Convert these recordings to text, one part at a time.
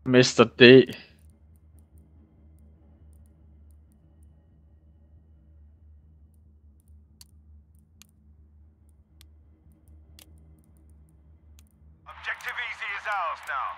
Mr. D. Objective easy is ours now.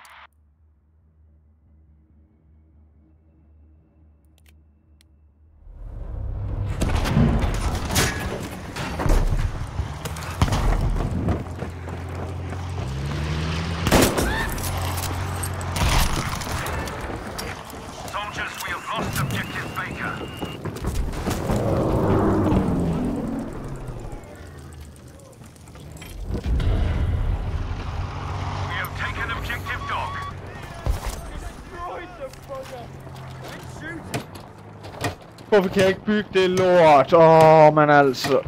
Soldiers, we have lost objective Baker. We have taken objective dog. Destroyed the bugger. Shoot. Hvorfor kan jeg ikke bygge det lort? Men altså.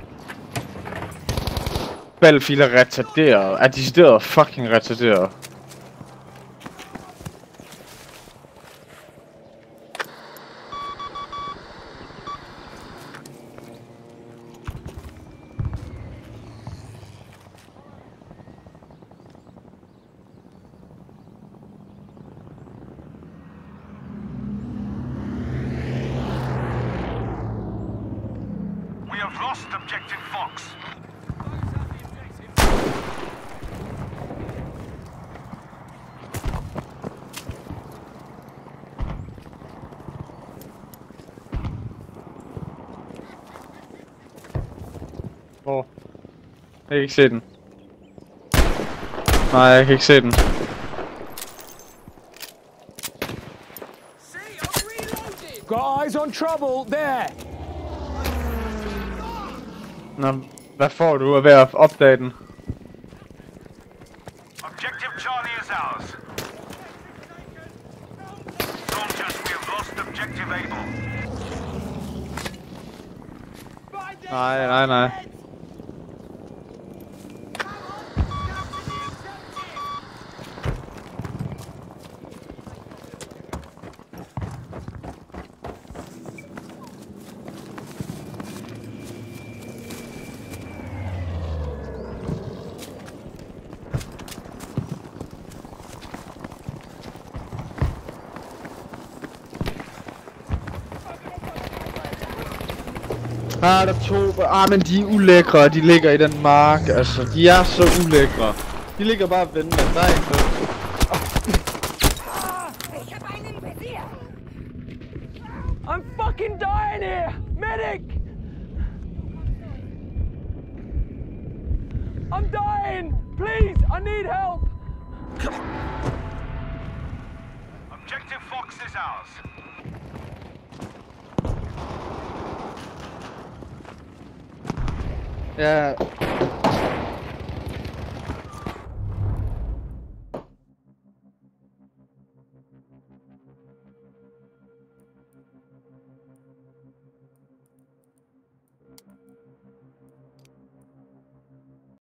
Battlefield er retarderet. Er decideret fucking retarderet. We have lost objective Fox. Jeg kan ikke se den. Nej, jeg kan ikke se den. Got eyes on trouble there. Nå, hvad får du af ved at opdage den? Objective Charlie is ours. Soldiers, we have lost objective Able. Nej. Der er to. Men de er ulækre, de ligger i den mark. Altså, de er så ulækre. De ligger bare og venter. Der er ikke noget. I'm fucking dying here! Medic! I'm dying! Please, I need help! Objective Fox is ours. Ja,